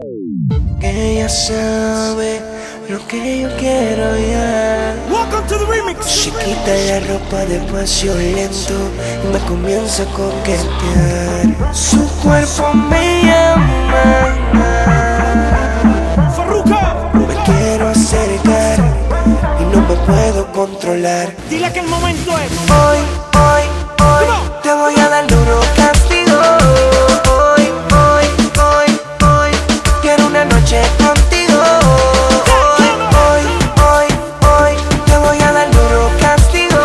Que ella sabe lo que yo quiero ya. Welcome to the remix. Se quita la ropa despacio lento y me comienza a coquetear. Su cuerpo me llama. Farruko. Me quiero acercar y no me puedo controlar. Dile que el momento es Hoy te voy a dar duro castigo. Hoy quiero una noche contigo. Hoy te voy a dar duro castigo.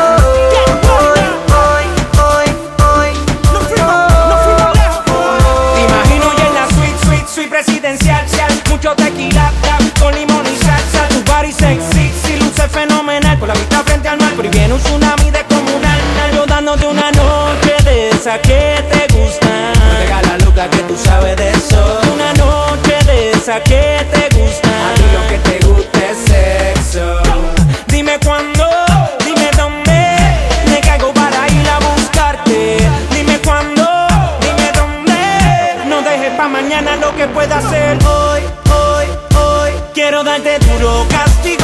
Hoy no fuimos lejos. Te imagino ya en la suite presidencial. Mucho tequila, con limón y salsa. Tu body sexy, si luce fenomenal. Con la vista frente al mar, pero y viene un tsunami descomunal. Yo dándote una noche de esa que te gusta. Pega la loca que tú sabes de eso. Una noche de esa que te gusta. A ti lo que te gusta es sexo. Dime cuándo, dime dónde. Me caigo para ir a buscarte. Dime cuándo, dime dónde. No dejes pa' mañana lo que pueda hacer hoy. Quiero darte duro castigo.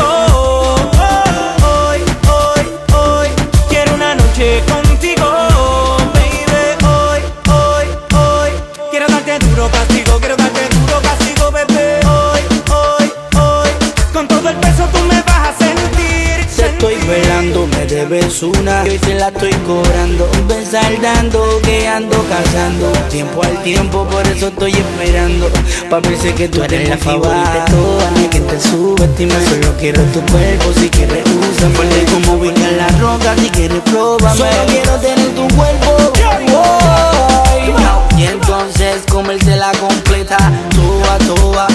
Hoy quiero una noche contigo, baby. Hoy quiero darte duro castigo. Quiero darte duro castigo, bebé. Hoy con todo el peso tú me vas a sentir. Te estoy velando, me debes una y hoy te la estoy cobrando. Ven saldando, que ando cazando. Tiempo al tiempo, por eso estoy esperando. Pa' verse que tú eres la favorita de todas. No hay quien te subestime, solo quiero tu cuerpo. Si quieres usa, fuerte como ubicar la roca. Si quieres pruébame, solo quiero tener tu cuerpo. Y entonces comérsela completa. Toa.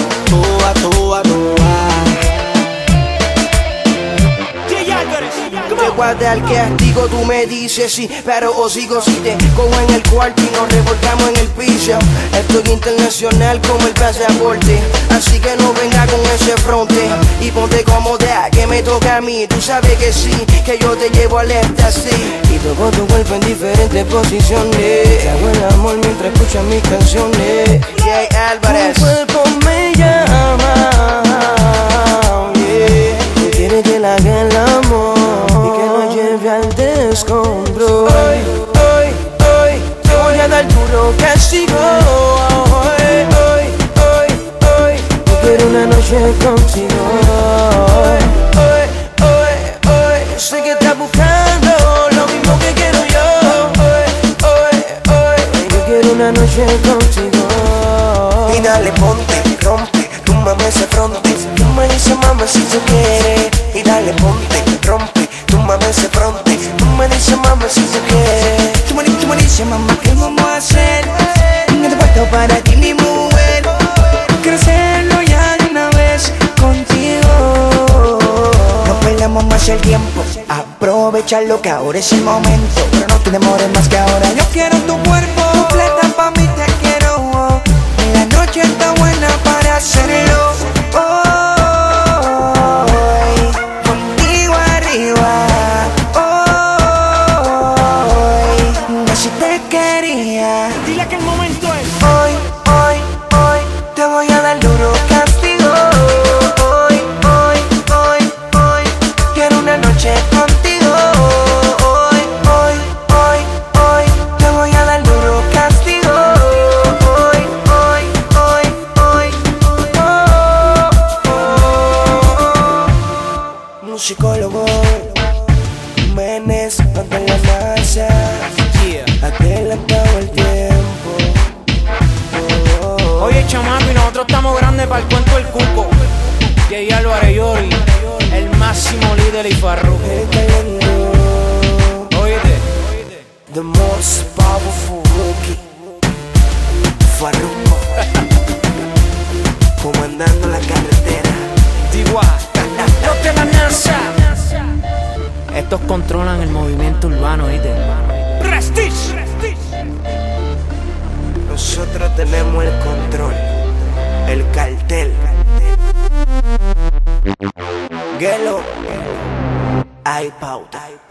te guarda el castigo, tú me dices sí, pero o sigo si te cojo en el cuarto y nos revolcamos en el piso. Estoy internacional como el pasaporte, así que no venga con ese fronte. Y ponte cómoda, que me toca a mí, tú sabes que sí, que yo te llevo al éxtasis. Y toco tu cuerpo en diferentes posiciones, hago el amor mientras escuchas mis canciones. Jay Álvarez. Tu cuerpo me llama, yeah. Tú quieres que le haga el amor y que lo lleve al descontrol. Hoy te voy a dar duro castigo. Hoy quiero una noche contigo. Hoy sé que estás buscando lo mismo que quiero yo. Hoy yo quiero una noche contigo. Y dale, ponte, rompe, túmbame ese fronte. Tú me dices, mama, si tú quieres. Y dale, ponte, rompe, túmbame ese fronte. Tú me dices, mama, si tú quieres. Tú me dices, mamá, ¿qué vamos a hacer? No te puesto para ti, mi mujer. Quiero hacerlo ya de una vez contigo. No perdamos más el tiempo, aprovechalo que ahora es el momento. Pero no te demores más que ahora. Yo quiero tu cuerpo completa, pa' mí te quiero. La noche está buena para hacerlo. Hoy, contigo arriba. Hoy, así te quería. Dile que el momento es Hoy, te voy a dar duro castigo. Hoy, quiero una noche contigo. Hoy, te voy a dar duro castigo. Musicólogo Menes, ante la NASA, adelantado el tiempo. Oye, chamaco, y nosotros estamos grandes para el cuento del cuco. Jay Álvarez Yori, el máximo líder y Farruko. Oíste, The most powerful rookie, Farruko, comandando la carretera. los de la NASA. Estos controlan el movimiento urbano, oíste. Prestige. Nosotros tenemos el control, el cartel. Gelo, hay pauta.